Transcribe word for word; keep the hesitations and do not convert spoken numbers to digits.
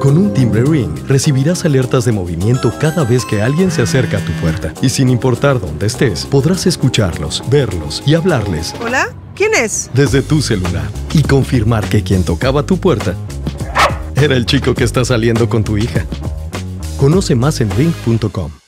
Con un timbre Ring, recibirás alertas de movimiento cada vez que alguien se acerca a tu puerta. Y sin importar dónde estés, podrás escucharlos, verlos y hablarles. ¿Hola? ¿Quién es? Desde tu celular. Y confirmar que quien tocaba tu puerta era el chico que está saliendo con tu hija. Conoce más en ring punto com.